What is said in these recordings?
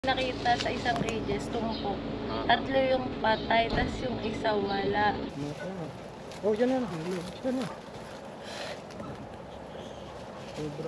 Nakita sa isang Regis, tumpok. Tatlo yung patay, tas yung isa wala. Oh, yan na. Yan na. Sobra.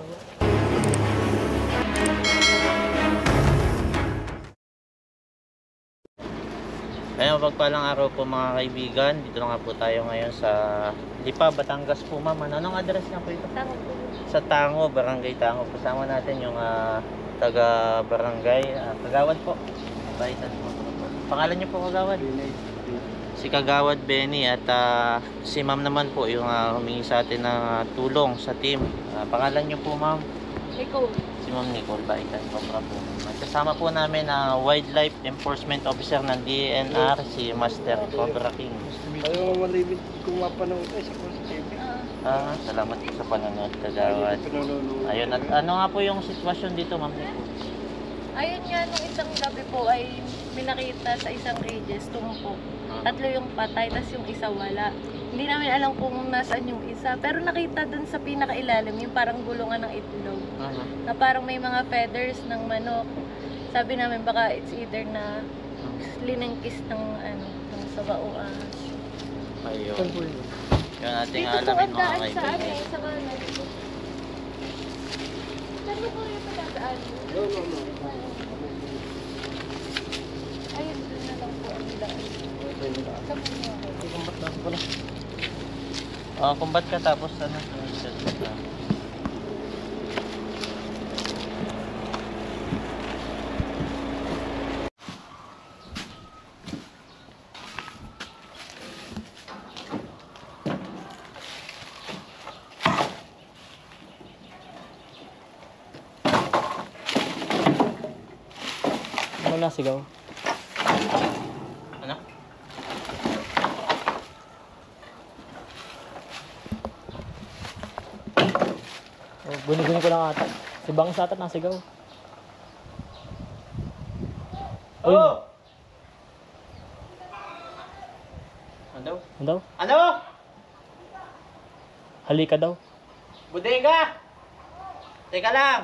Ayun, pagpalang araw po mga kaibigan. Dito na nga po tayo ngayon sa Lipa, Batangas po ma'am. Anong address niya po ito? Tango po. Sa Tango, Barangay Tango. Kasama natin yung taga barangay, Kagawad po. Baitan po. Pangalan niyo po Kagawad? Si Kagawad Benny at si ma'am naman po yung humingi sa atin ng tulong sa team. Pangalan niyo po ma'am? Ikaw. Si Ma'am Nicole Baitan po po. Kasama po namin ang Wildlife Enforcement Officer ng DNR, si Master Cobra King. Ayaw malimit kung mapanood ay sa TV. Salamat po sa panonood, Kagawad. Ayun, at ano nga po yung sitwasyon dito, Ma'am Nicole? Ayun nga, nung isang gabi po ay may nakita sa isang Regis, tumpok. Tatlo yung patay, tas yung isa wala. Hindi namin alam kung nasaan yung isa. Pero nakita dun sa pinakailalim, yung parang gulungan ng itlog. Na parang may mga feathers ng manok. Sabi namin baka it's either na linangkis ng ng sabauan. Ayun. Yun ating Dito po alamin ang mga daan sa kaibigan. sa kanan. Saan mo po yung patadaan? No. Ayun, doon na lang po ang daan. Sa mga Kumbat na pala. Kumbat ka tapos ano? Ano na sigaw? Ano? Oh, guni-guni ko lang ata. Si Bang sa ata nasigaw. Oh! Ano? Ano daw? Ano? Halika daw. Bodega! Teka lang!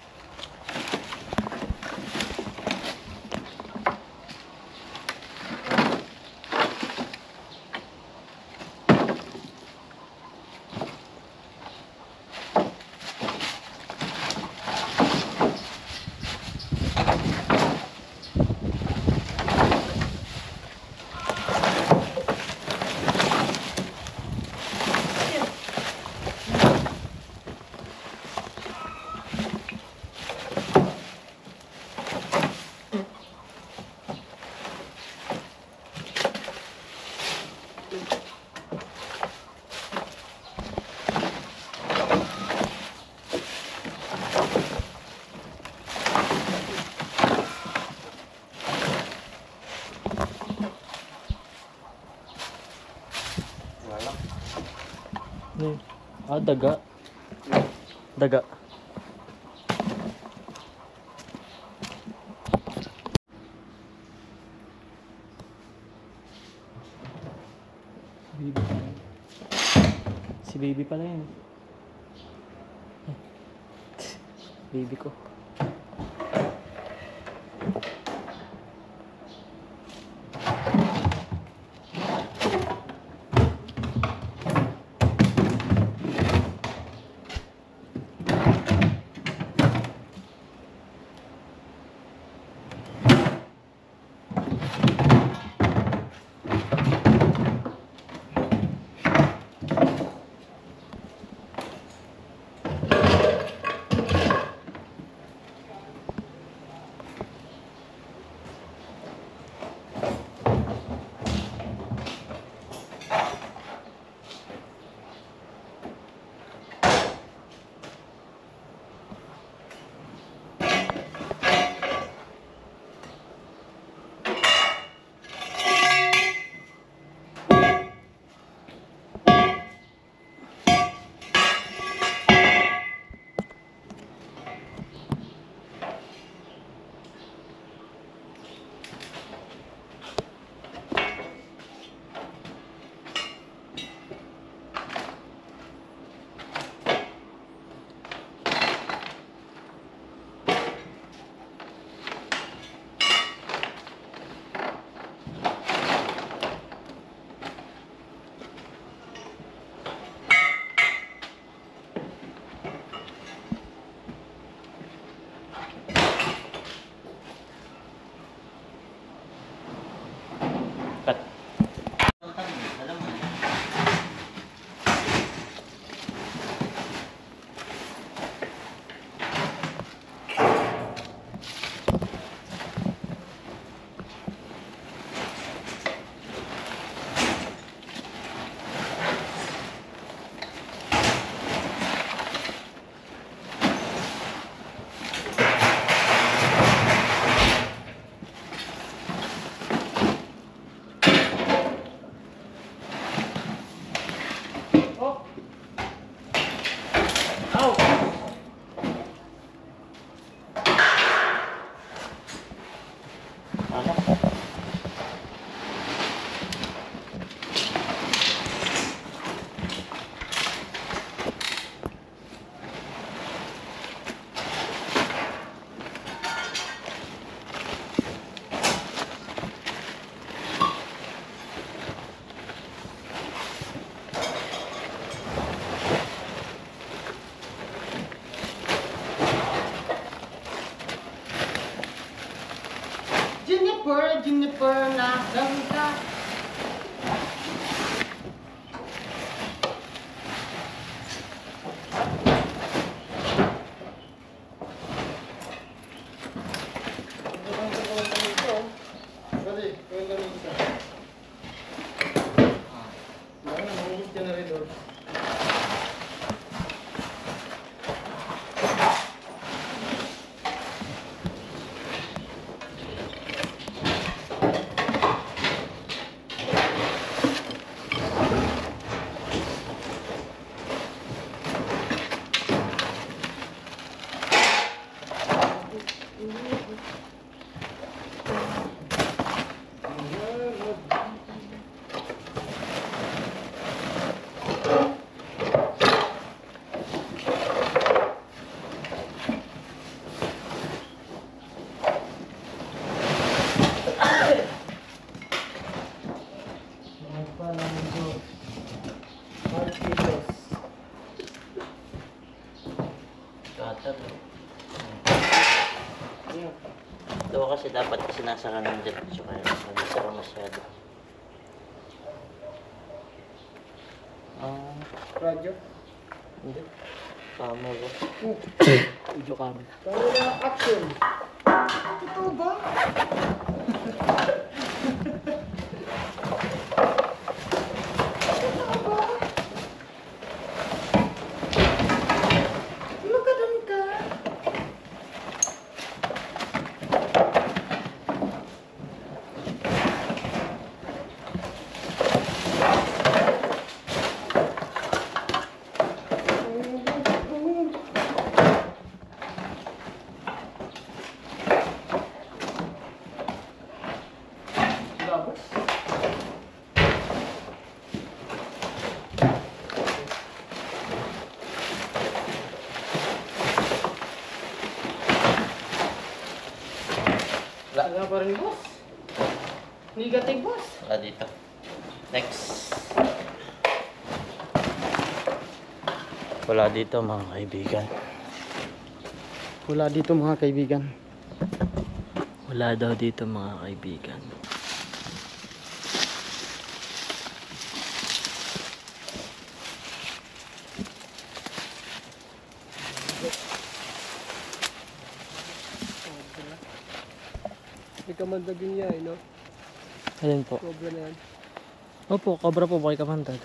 Daga. Daga. Baby. Si baby pala yun. Baby ko. Ano? Juniper na langka. Cutter. Ito kasi dapat sinasara ng diretso kaya nabisara masyado. Radyo. Hindi. Camera. Video camera. Camera action. Totoo ba? Magkadun ka. Wala pa rin, boss. Negative, boss. Wala dito. Next. Wala dito mga kaibigan. Wala dito mga kaibigan. Wala daw dito mga kaibigan. May kamandagin niya, no? Alin po? Cobra na yan. Opo, cobra po bakit kapantad.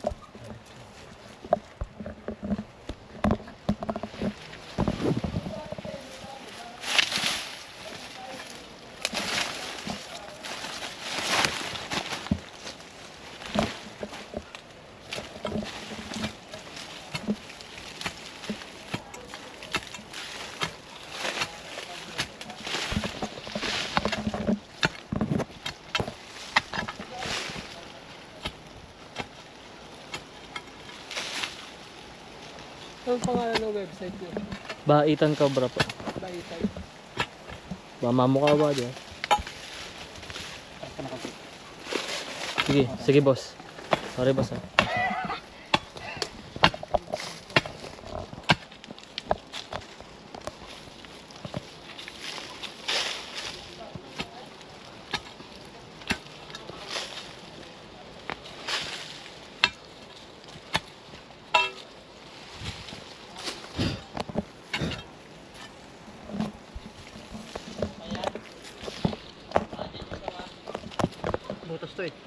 Anong pangalan ng website niya? Baitan cobra po. Baitan. Mamamukha ba diyan? Sige, sige boss. Sorry boss ah. Butas to eh.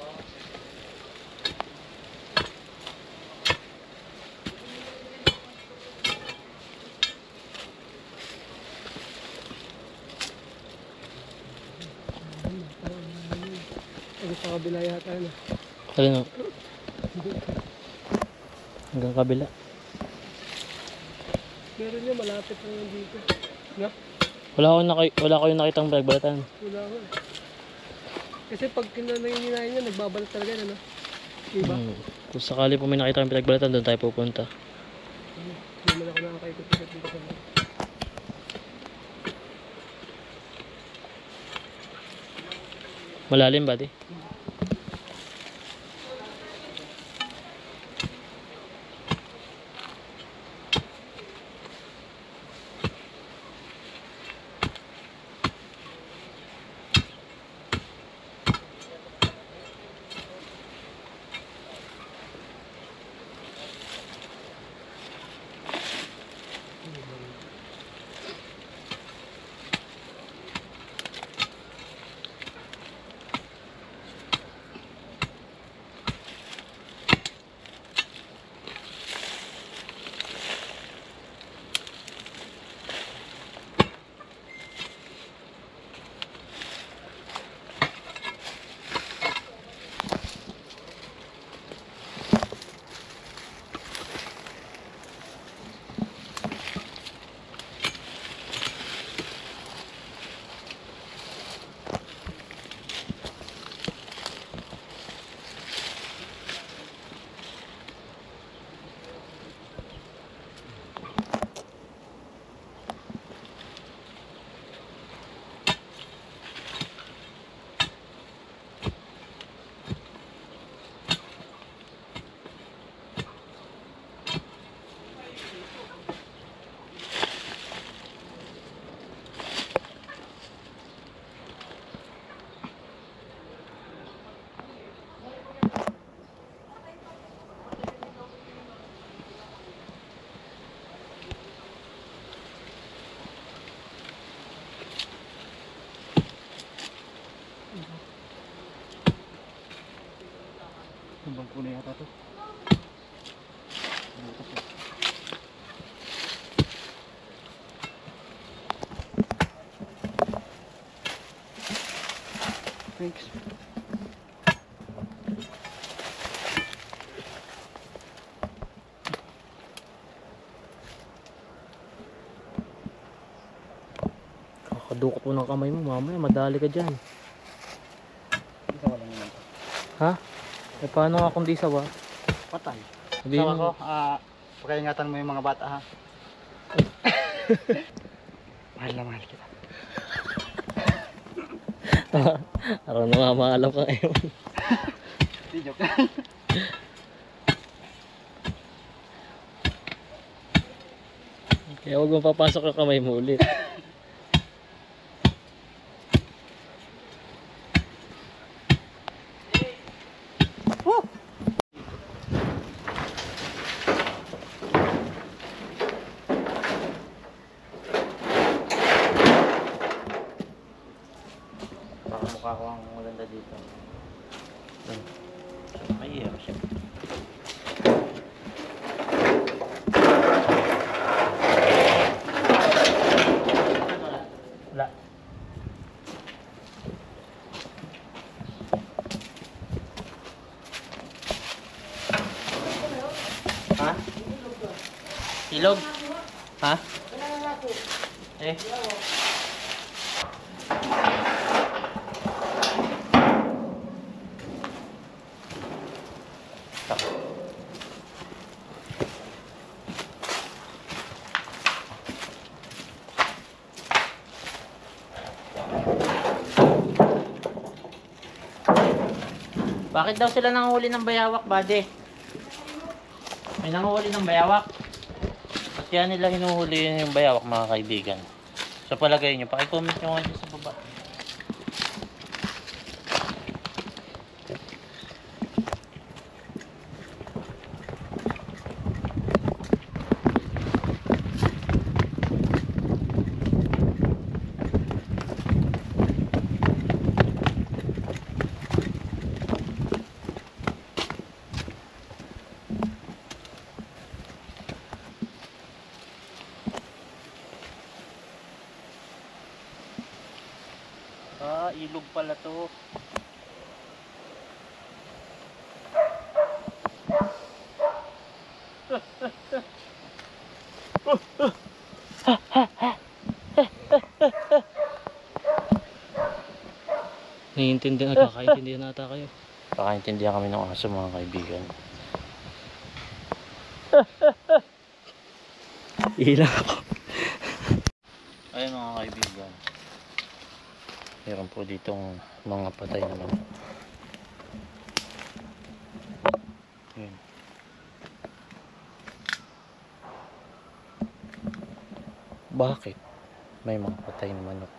Ano sa kabila yata na? Alin o? Hanggang kabila. Meron niya malapit lang yan dito. No? Wala ko yung nakitang balatan. Wala ko. Kasi pag kinananginginahin niya, nagbabalat talaga yan, ano? Diba? Kung sakali po may nakita kang pinagbalatan, doon tayo pupunta. Hindi man ako nakakaikot-ikot dito sa mga. Malalim ba, di? Ibang kulay yata to. Thanks. Kakadukot mo ng kamay mo, mamaya madali ka dyan. Ito wala naman. Ha? Eh paano nga kung di sawa? Patay. Sabihin Sawa ko, mo. pagkaingatan mo yung mga bata ha. Mahal na mahal kita. Araw na mamaalam ka ngayon. Di joke. Kaya huwag mo papasok yung kamay mo ulit. Baka mukha ko ang maganda dito. May iyo siya. Wala. Ha? Ilog? Ha? Eh? Bakit daw sila nanghuli ng bayawak, buddy? May nanghuli ng bayawak. At yan nila hinuhuli yung bayawak, mga kaibigan. Sa palagay nyo, pakicomment nyo nga dyan sa baba. Ah, ilog pala to. Nagkakaintindihan nata kayo. Pakaintindihan kami ng aso mga kaibigan. Ilang ako. Ayun mga kaibigan. Meron po ditong mga patay na manok. Ayun. Bakit? May mga patay na manok.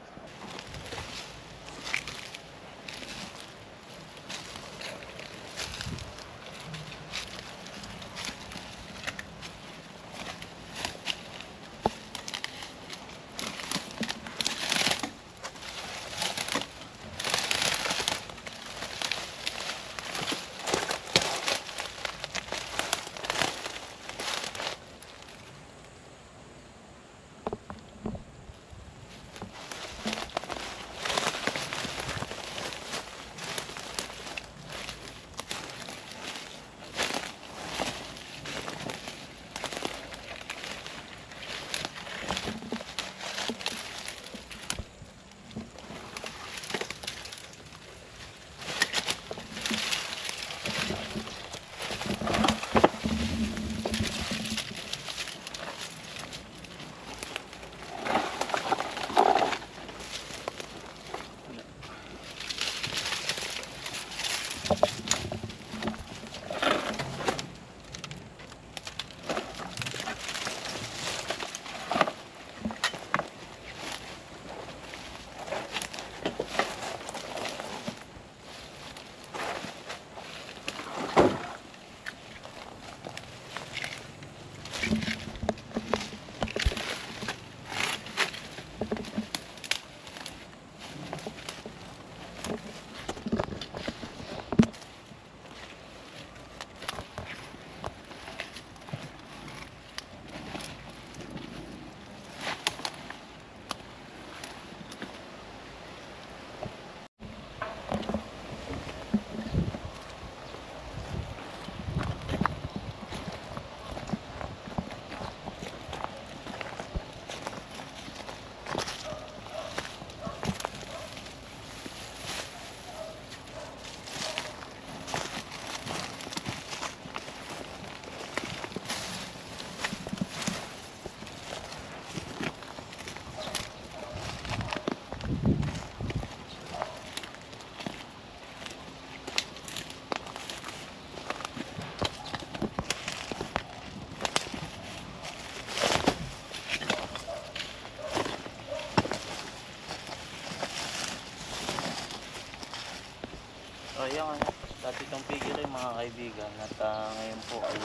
So yung dati itong figure mga kaibigan at ngayon po ay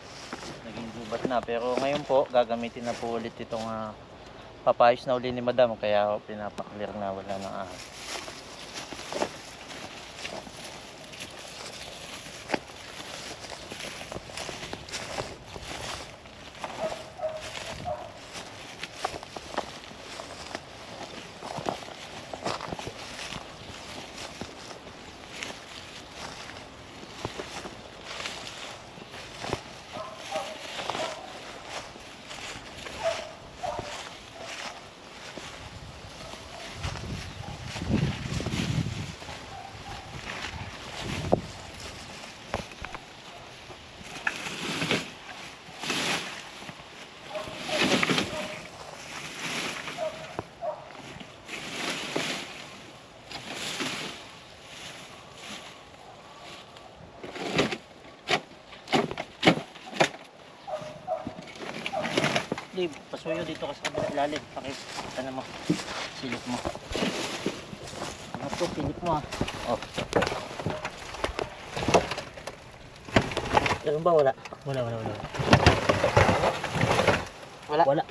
naging gubat na, pero ngayon po gagamitin na po ulit itong papayos na uli ni madam, kaya pinapaklear na wala ng ahas. Dave, pasuyo dito ka sa kabilang ilalim. Pakita na mo. Silip mo. Ano to? Silip mo Oh. Ganun ba? Wala? Wala. Wala? Wala.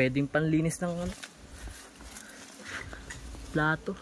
Pwedeng panlinis ng ano, plato.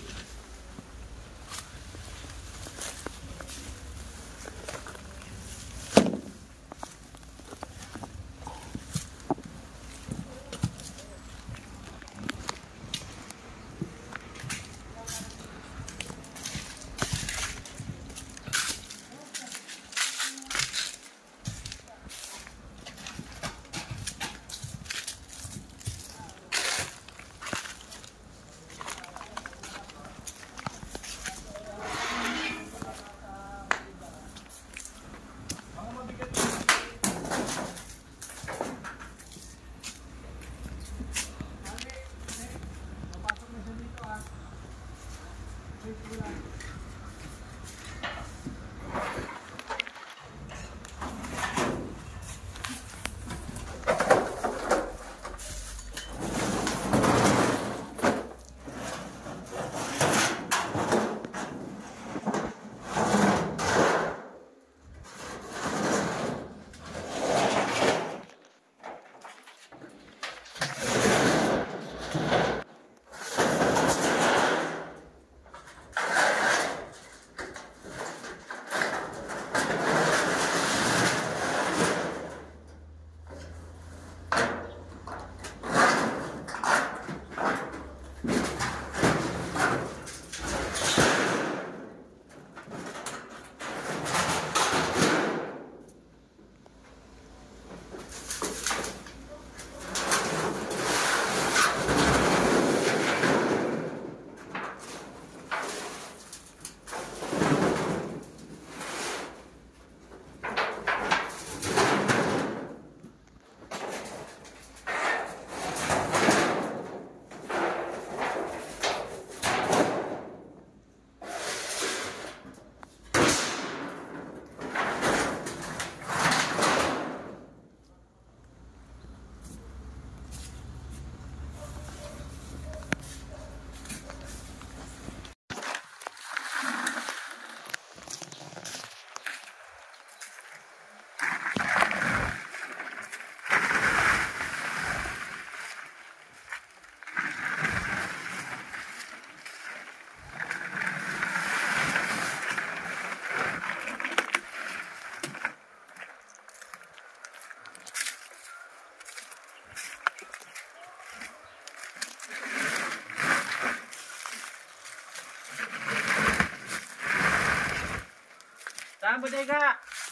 Saan bodega?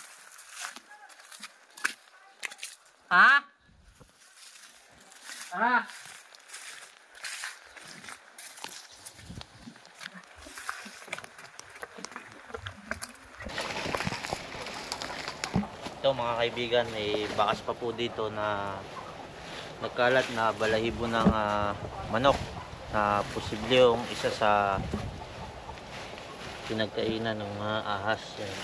Ha? Ha? Ito mga kaibigan, may bakas pa po dito na nagkalat na balahibo ng manok na posible yung isa sa pinagkainan ng mga ahas.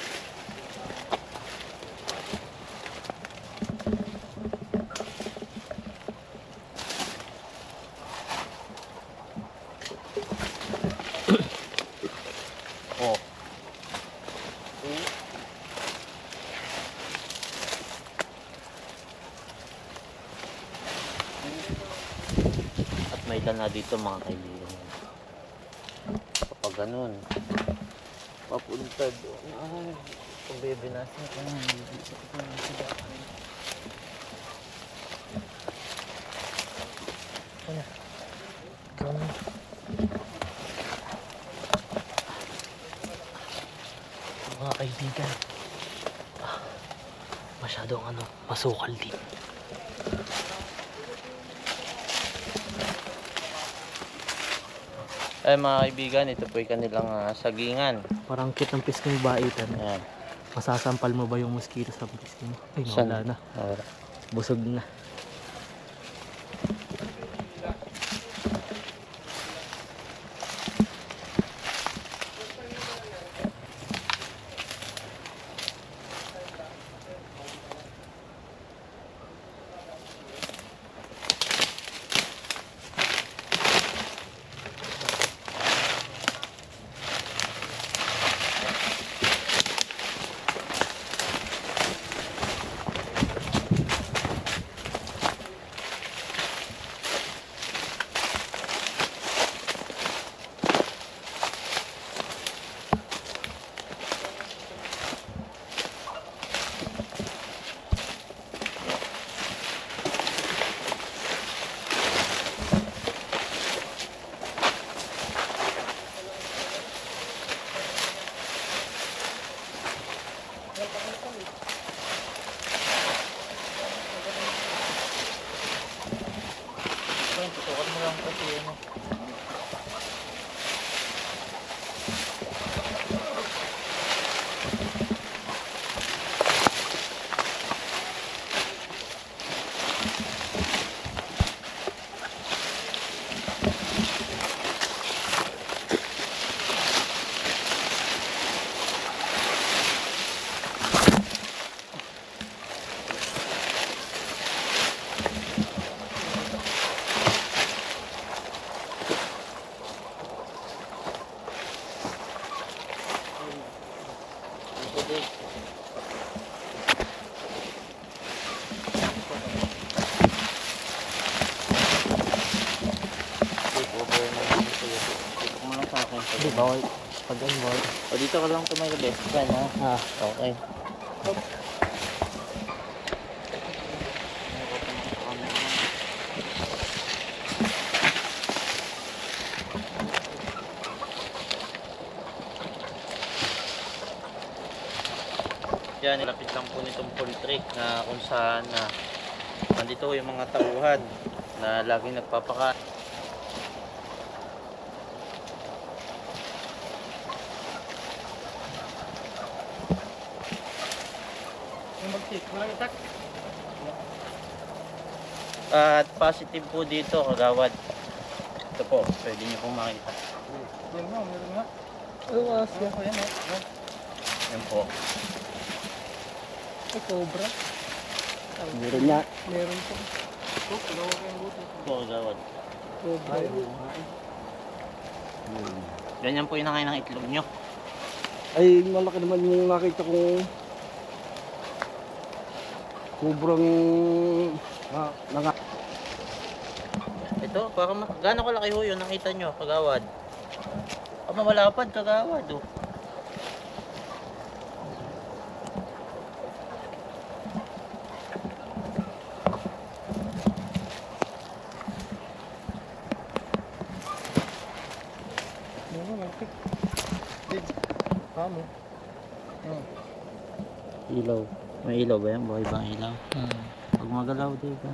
Oh. At may dala dito mga kaibigan. Kapag ganun, papunta doon. Ay, pabibinasin ko na. Mga kaibigan, masyadong masukal din. Ay mga kaibigan, ito po yung kanilang sagingan. Parang cute ng pisking baitan. Ayan. Masasampal mo ba yung mosquito sa pisking mo? Ay, Saan? wala na. Wala. Busog na. mo. Hindi, bawal. Pag ano, bawal. O dito ka lang tumayo, best friend, ha? Ah, Okay. Yan, nilapit lang po nitong poultry na kung saan nandito yung mga tauhan na laging nagpapaka. At positive po dito, kagawad. Ito po, pwede nyo pong makita. Ano asya? Yan po. Ay, cobra. meron nga. Meron po. Po, kagawad. Cobra. Ganyan po yung nakain ng itlog nyo. Ay, malaki naman yung nakita kong sobrang Ito, gaano kalaki ho yun, nakita nyo, kagawad. Malapad, kagawad, oh. Ilaw. May ilaw ba yan? Buhay bang ilaw? Pag magalaw dito.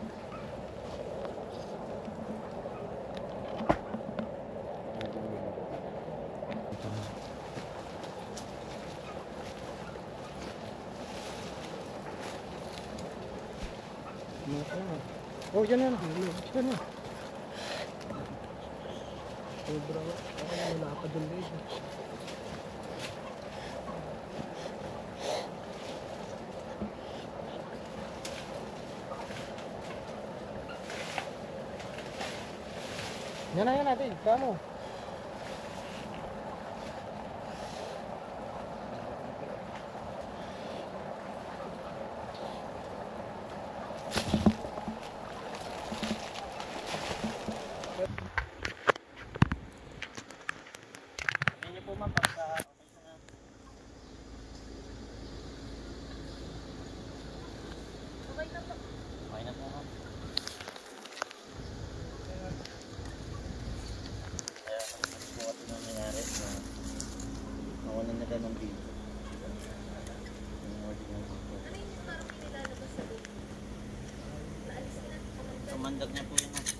Oh, yan na. Yan na. Cobra. Wala pa dun guys. Yan na natin. Kamo. Okay na po, ma'am. Kaya mas po kasi nangyayari na nawalan na ng video. Sumandag niya po yun, ma'am.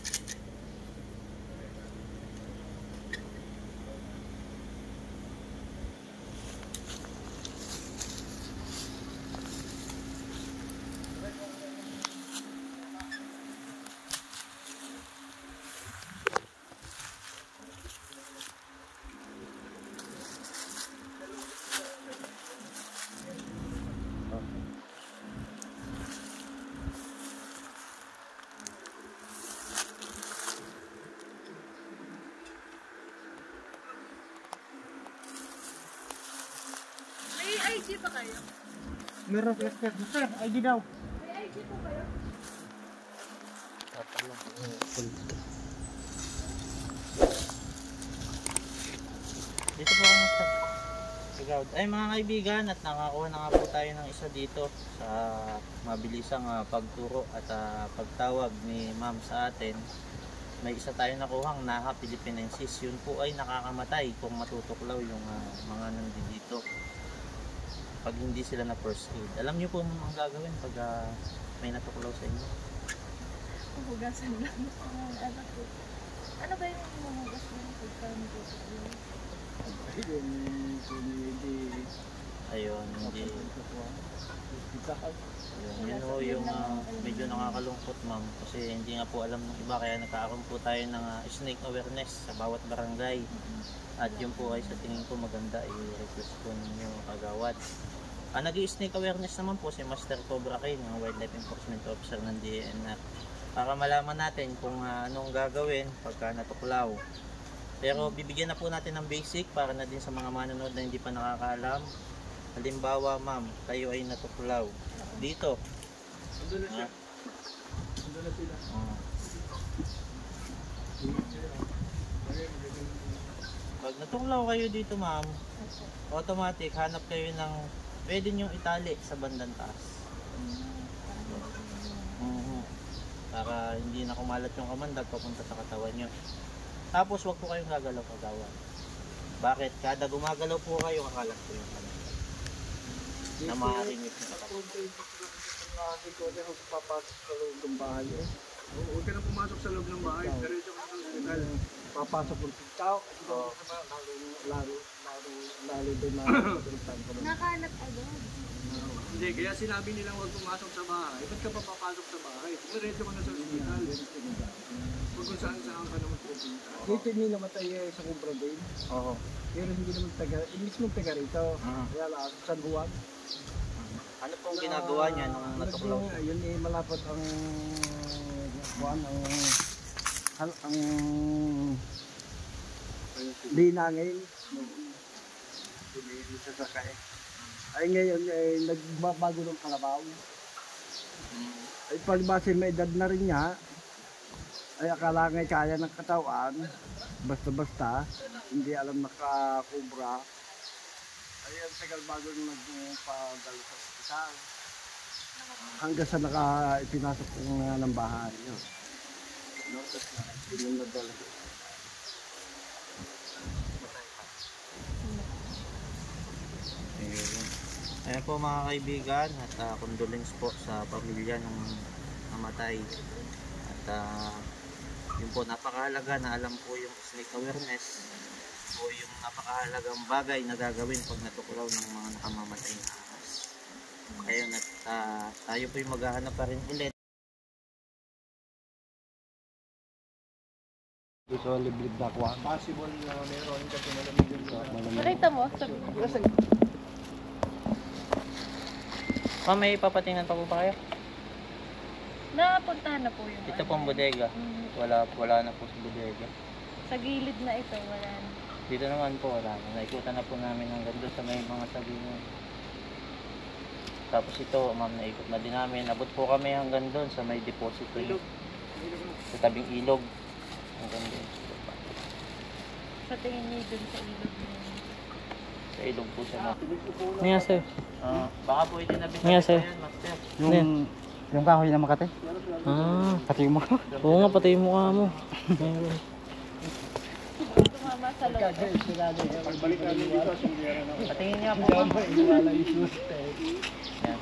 May IG pa kayo? Meron. Sir, ID daw. May IG po kayo? Dito po kami sa Sigawad. Ay mga kaibigan, at nakakuha na nga po tayo ng isa dito sa mabilisang pagturo at pagtawag ni ma'am sa atin. May isa tayo nakuhang Naha Philippinensis. Yun po ay nakakamatay kung matutuklaw yung mga nandito pag hindi sila na first aid. Alam niyo po ang gagawin pag may natuklaw sa inyo? Hugasan lang ang anak ko. Ayun, hindi. Yun ho yung medyo nakakalungkot ma'am kasi hindi nga po alam ng iba kaya nagkakaroon po tayo ng snake awareness sa bawat barangay at yun po ay sa tingin ko maganda i-request po ninyo kagawad. Nag-i-snake awareness naman po si Master Cobra Kane, ng Wildlife Enforcement Officer ng DNR, para malaman natin kung anong gagawin pagka natuklaw. Pero bibigyan na po natin ng basic para na din sa mga manonood na hindi pa nakakaalam. Halimbawa ma'am, kayo ay natuklaw dito. Andun na siya. Andun na sila. Pag natuklaw kayo dito ma'am, automatic hanap kayo ng pwede nyong itali sa bandang taas. Para hindi na kumalat yung kamandag papunta sa katawan nyo. Tapos wag po kayong gagalaw kagawan. Bakit? Kada gumagalaw po kayo, kakalat po yung kamandag na maaaring nyo. Papasok sa loob ng bahay eh. Huwag ka na pumasok sa loob ng bahay. Diretso ka sa hospital. Papasok ng tao. Lalo din na Nakalat agad. hindi, kaya sinabi nilang huwag pumasok sa bahay. Ba't ka pa papasok sa bahay? Diretso ka na sa hospital. Huwag kung saan ka naman pupunta. Dito hindi namatay sa Cobra din. Oo. Pero hindi naman taga, mismo taga rito. Kaya lang, San Juan. Ano pong ginagawa niya nung natuklaw? Yun eh, malapot ang Juan, ang linangin. Hindi sa sakay. Ay ngayon, nagbabago ng kalabaw. Ay palibasa may edad na rin niya. Ay akala nga kaya ng katawan. Basta-basta, hindi alam nakakubra. Ay ang tagal bago nagpadalo sa hospital. Hanggang sa ipinasok ng bahay. No, tapos na, pinunadala. Ayan po mga kaibigan at condolence po sa pamilya ng namatay. At yun po, napakahalaga na alam po yung snake awareness o yung napakahalagang bagay na gagawin pag natuklaw ng mga nakamamatay na ahas. Ayun, at tayo po yung maghahanap pa rin ulit. Dito liblib na kuha. Possible na meron kasi malamig yung Nakita mo? Ma'am, may papatingnan pa po ba kayo? Napuntahan na po yung Ito pong bodega. Wala na po sa bodega. Sa gilid na ito, wala na. Dito naman po wala na. Naikutan na po namin hanggang doon sa may mga sabingan. Tapos ito, ma'am, naikot na din namin. Abot po kami hanggang doon sa may deposito. Sa tabing ilog. Hanggang doon. Sa tingin niyo dun sa ilog na yun. Sa ilog po siya. Nga sir. Baka po itinabit Nga, sir. yan, master. Yung kahoy na Makati. Pati yung mukha. Oo nga, pati yung mukha mo. Meron. Tumama sa loob. pagbalik namin dito, sumiyara na. Patingin niya po. Yan.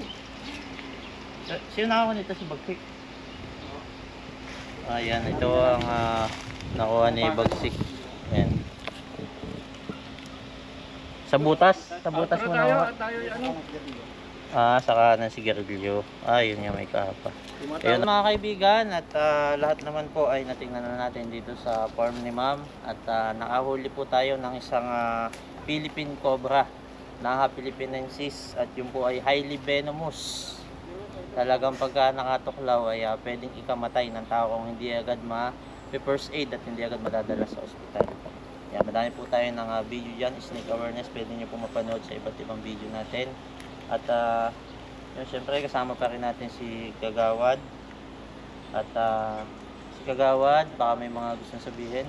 Sino nakakuha nito si Bagsik? Ayan, ito ang nakuha ni Bagsik. Ayan. Sa butas mo na. Tayo ano? Saka ng sigarilyo. Yun yung may kahapa. Ayun mga kaibigan, at lahat naman po ay natingnan na natin dito sa farm ni ma'am. At nakahuli po tayo ng isang Philippine Cobra, Naha philippinensis. At yun po ay highly venomous. Talagang pagka nakatuklaw ay pwedeng ikamatay ng tao kung hindi agad ma-first aid at hindi agad madadala sa ospital. Yan, madami po tayo ng video dyan, snake awareness. Pwede nyo po mapanood sa iba't ibang video natin. At yun, syempre kasama pa rin natin si Kagawad. At si Kagawad, baka may mga gustong sabihin.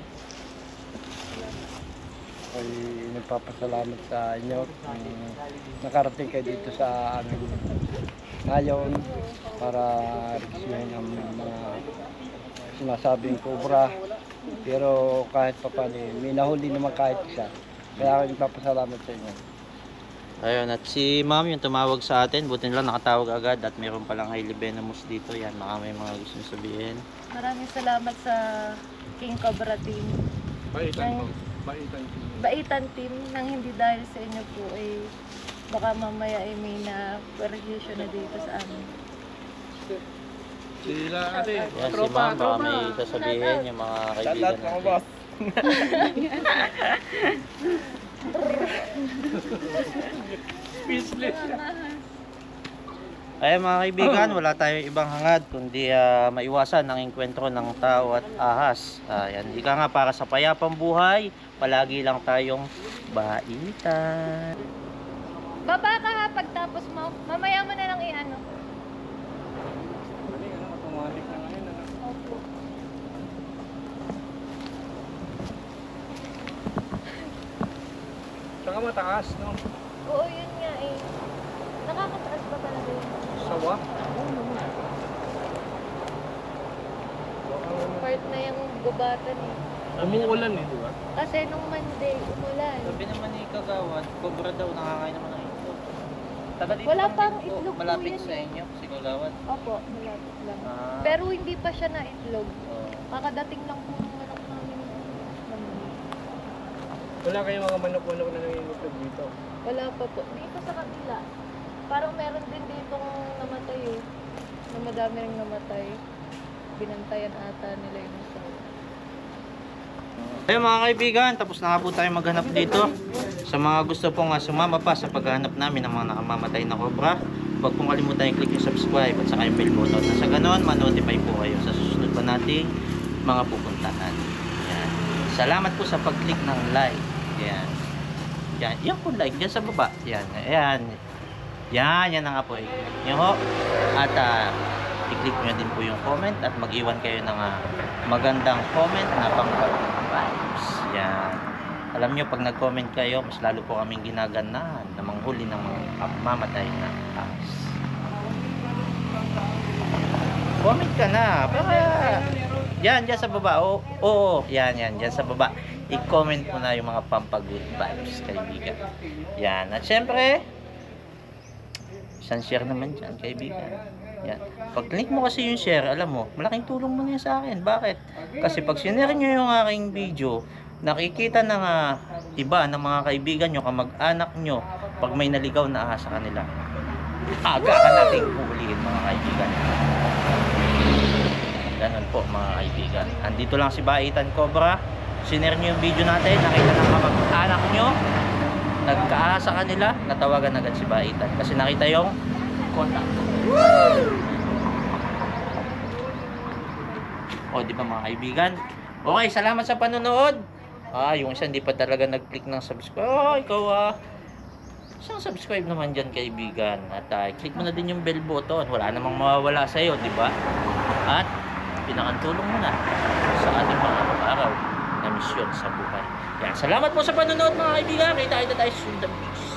Ay nagpapasalamat sa inyo. Nakarating kayo dito sa amin ngayon para reksyonin ang mga sinasabing cobra. Pero kahit pa paano, may nahuli naman kahit isa. Kaya ako nagpapasalamat sa inyo. Ayun, at si ma'am yung tumawag sa atin, buti nila nakatawag agad at mayroon palang highly venomous dito. Yan, baka may mga gustong sabihin. Maraming salamat sa King Cobra team. Paitan po. Baitan team. Baitan team nang hindi dahil sa inyo po ay baka mamaya ay may na perjudice na dito sa amin. Sila ate. Yan, si Tropa, ma'am, baka tropa. may sasabihin yung mga kaibigan natin. Speechless. Ay mga kaibigan, wala tayong ibang hangad kundi maiwasan ang engkwentro ng tao at ahas. Yan, ika nga para sa payapang buhay, palagi lang tayong baitan. Baba ka ha pagtapos mo. Mamaya mo na lang i-ano. Mali, ano, automatic na ngayon. Ano? Opo. Tsaka mataas, no? Oo, yun nga eh. Nakakataas ba talaga yun? Sawa. Part na yung gubatan eh. Umuulan eh, di ba? Kasi nung Monday, umulan. Sabi naman ni Kagawad, cobra daw, nakakain naman ng itlog. Taga dito Wala lang pang din po, itlog po malapit yun sa eh. inyo, si Kagawad. Opo, malapit lang. Ah, Pero hindi pa siya na itlog. oh. Kakadating lang po ng manok namin. Monday. Wala kayong mga manok-manok na nangingitlog dito. Wala pa po. Dito sa kabila. Parang meron din dito namatay eh. Na madami rin namatay. Binantayan ata nila yung isa. Ayun mga kaibigan, tapos na nga po tayo maghanap dito. Sa mga gusto pong sumama pa sa paghahanap namin ng mga nakamamatay na cobra, huwag pong kalimutan i-click yung subscribe at saka yung bell button. Na sa ganon, ma-notify po kayo sa susunod pa nating mga pupuntahan. Yan. Salamat po sa pag-click ng like. Yan. Yan. Yan po like dyan sa baba. Yan. Ayan. Yan na nga po. I-click nyo ho. At i-click nyo din po yung comment at mag-iwan kayo ng magandang comment na pang-vibes. Yan. Alam nyo, pag nag-comment kayo, mas lalo po kaming ginaganahan na manghuli ng mga mamatay na ahas. Comment ka na. Para... Yan, dyan sa baba. Oo, yan, dyan sa baba. I-comment mo na yung mga pampag-good vibes, kaibigan. Yan. At syempre, isang share naman dyan, kaibigan. Yan. Pag click mo kasi yung share, alam mo, malaking tulong mo na yan sa akin. Bakit? Kasi pag sinare nyo yung aking video, nakikita ng iba ng mga kaibigan nyo, kamag-anak nyo, pag may naligaw na ahas sa kanila, aga ka nating puhulihin mga kaibigan. Ganun po mga kaibigan. Andito lang si Baitan Cobra. Sinare nyo yung video natin, nakita ng kamag-anak nyo, nagkaahas sa kanila, natawagan agad si Baitan. Kasi nakita yung contact. O, di ba mga kaibigan? Okay, salamat sa panonood. Yung isa hindi pa talaga nag-click ng subscribe. Ikaw isang subscribe naman dyan kaibigan. At click mo na din yung bell button. Wala namang mawawala sa'yo, di ba? At pinakantulong mo na sa ating mga araw na misyon sa buhay. Yan, salamat po sa panonood mga kaibigan. Kita tayo sa susunod.